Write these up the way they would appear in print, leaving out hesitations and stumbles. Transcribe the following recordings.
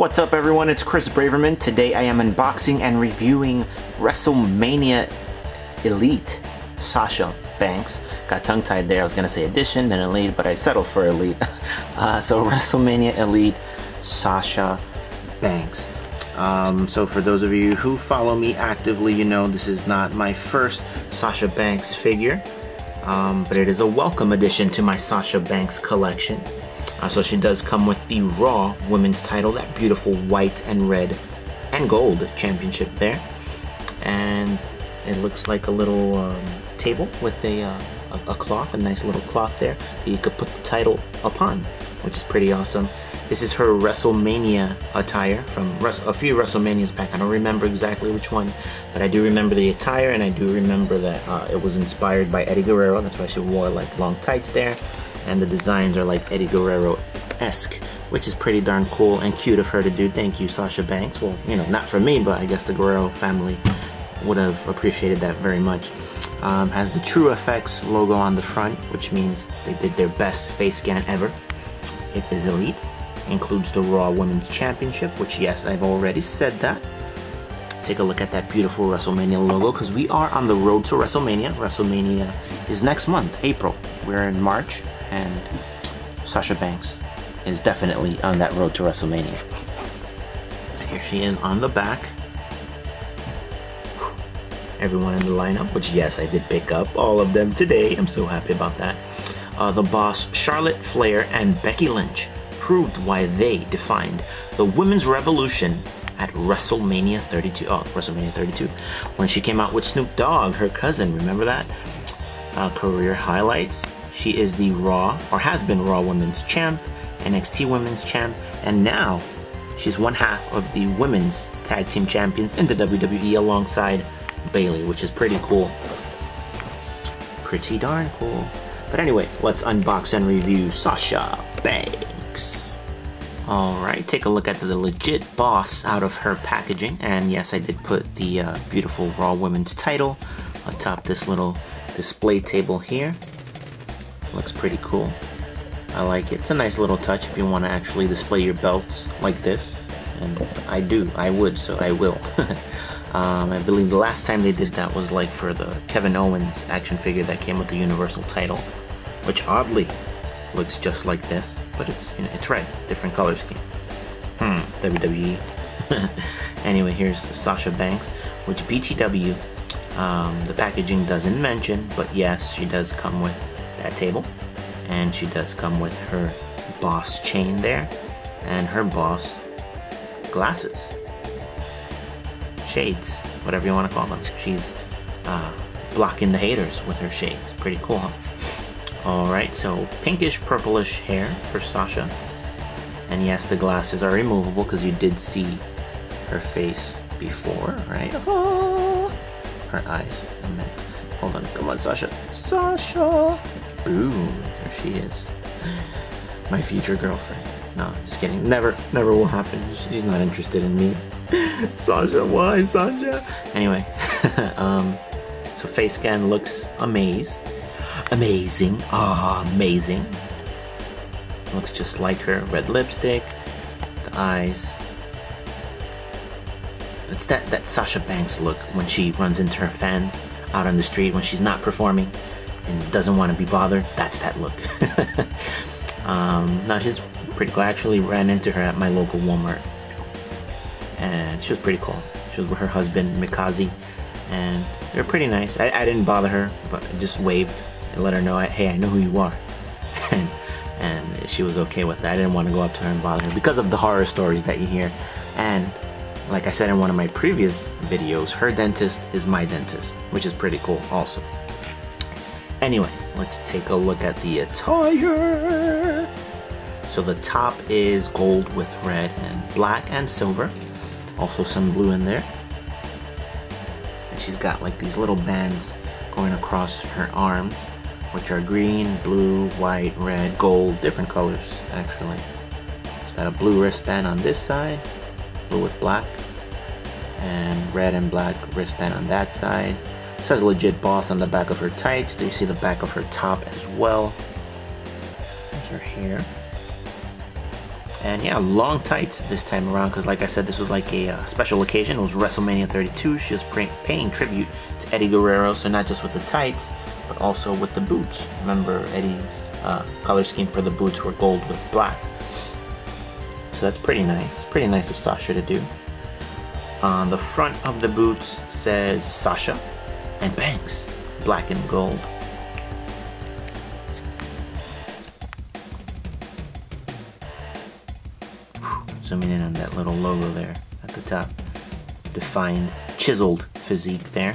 What's up everyone, it's Chris Braverman. Today I am unboxing and reviewing WrestleMania Elite Sasha Banks. Got tongue-tied there, I was gonna say Edition, then Elite, but I settled for Elite. So WrestleMania Elite Sasha Banks. So for those of you who follow me actively, you know this is not my first Sasha Banks figure, but it is a welcome addition to my Sasha Banks collection. So she does come with the Raw Women's title, that beautiful white and red and gold championship there. And it looks like a little table with a cloth, a nice little cloth there that you could put the title upon, which is pretty awesome. This is her WrestleMania attire from a few WrestleManias back. I don't remember exactly which one, but I do remember the attire, and I do remember that it was inspired by Eddie Guerrero. That's why she wore like long tights there. And the designs are like Eddie Guerrero-esque, which is pretty darn cool and cute of her to do. Thank you, Sasha Banks. Well, you know, not for me, but I guess the Guerrero family would have appreciated that very much. Has the True Effects logo on the front, which means they did their best face scan ever. It is Elite. Includes the Raw Women's Championship, which, yes, I've already said that. Take a look at that beautiful WrestleMania logo, because we are on the road to WrestleMania. WrestleMania is next month, April. We're in March, and Sasha Banks is definitely on that road to WrestleMania. Here she is on the back. Everyone in the lineup, which, yes, I did pick up all of them today. I'm so happy about that. The Boss, Charlotte Flair, and Becky Lynch proved why they defined the women's revolution at WrestleMania 32. Oh, WrestleMania 32, when she came out with Snoop Dogg, her cousin. Remember that? Career highlights. She is the Raw, or has been Raw Women's Champ, NXT Women's Champ, and now she's one half of the Women's Tag Team Champions in the WWE alongside Bayley, which is pretty cool. Pretty darn cool. But anyway, let's unbox and review Sasha Banks. Alright, take a look at the legit boss out of her packaging. And yes, I did put the beautiful Raw Women's title atop this little display table here. Looks pretty cool. I like it. It's a nice little touch if you want to actually display your belts like this. And I do. I would, so I will. I believe the last time they did that was like for the Kevin Owens action figure that came with the Universal title, which oddly looks just like this, but it's, you know, it's red, different color scheme. WWE. Anyway, here's Sasha Banks, which BTW, the packaging doesn't mention, but yes, she does come with that table, and she does come with her boss chain there, and her boss glasses, shades, whatever you want to call them. She's blocking the haters with her shades. Pretty cool, huh? Alright, so pinkish purplish hair for Sasha, and yes, the glasses are removable because you did see her face before, right? Oh, her eyes. And then, hold on, come on, Sasha. Sasha! Boom, there she is. My future girlfriend. No, just kidding. Never will happen. She's not interested in me. Sasha, why, Sasha? Anyway, so face scan looks amazing. Amazing. Looks just like her. Red lipstick, the eyes. It's that Sasha Banks look when she runs into her fans out on the street when she's not performing and doesn't want to be bothered. That's that look. No, she's pretty cool. I actually ran into her at my local Walmart, and she was pretty cool. She was with her husband Mikaze, and they're pretty nice. I didn't bother her, but I just waved and let her know, hey, I know who you are. and she was okay with that. I didn't want to go up to her and bother her because of the horror stories that you hear. And like I said in one of my previous videos, her dentist is my dentist, which is pretty cool also. Anyway, let's take a look at the attire. So the top is gold with red and black and silver. Also some blue in there. And she's got like these little bands going across her arms, which are green, blue, white, red, gold, different colors actually. She's got a blue wristband on this side, blue with black, and red and black wristband on that side. It says legit boss on the back of her tights. Do you see the back of her top as well? There's her hair. And yeah, long tights this time around, because like I said, this was like a special occasion. It was WrestleMania 32. She was paying tribute to Eddie Guerrero, so not just with the tights, but also with the boots. Remember, Eddie's color scheme for the boots were gold with black. So that's pretty nice. Pretty nice of Sasha to do. On the front of the boots says Sasha and Banks, black and gold. Zooming in on that little logo there at the top. Defined, chiseled physique there.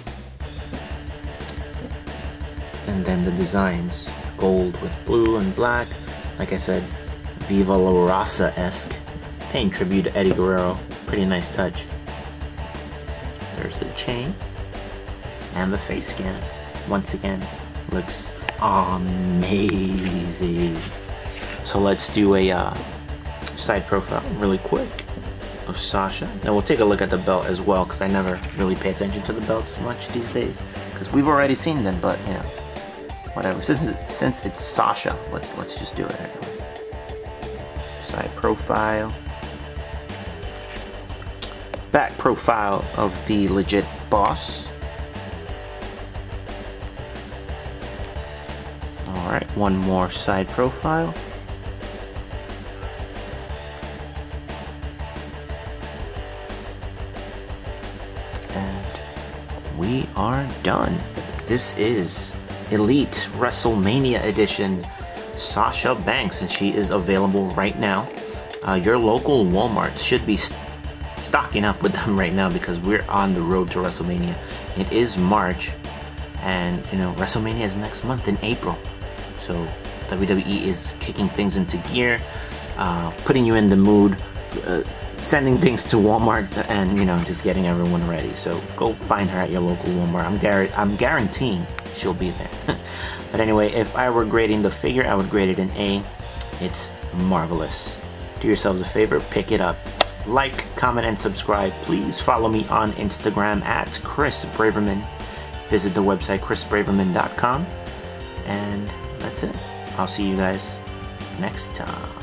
And then the designs, gold with blue and black. Like I said, Viva La Raza-esque. Paying tribute to Eddie Guerrero. Pretty nice touch. There's the chain. And the face scan. Once again, looks amazing. So let's do a side profile really quick of Sasha. Then we'll take a look at the belt as well, because I never really pay attention to the belts much these days, because we've already seen them, but you know, whatever. Since it's Sasha, let's just do it anyway. Side profile. Back profile of the legit boss. Alright, one more side profile. We are done. This is Elite WrestleMania Edition Sasha Banks, and she is available right now. Your local Walmart should be stocking up with them right now, because we're on the road to WrestleMania. It is March, and you know, WrestleMania is next month in April. So WWE is kicking things into gear, putting you in the mood, sending things to Walmart, and you know, just getting everyone ready. So go find her at your local Walmart. I'm guaranteeing she'll be there. But anyway, if I were grading the figure, I would grade it an A. It's marvelous. Do yourselves a favor, pick it up. Like, comment, and subscribe. Please follow me on Instagram at Chris Braverman. Visit the website chrisbraverman.com. And that's it. I'll see you guys next time.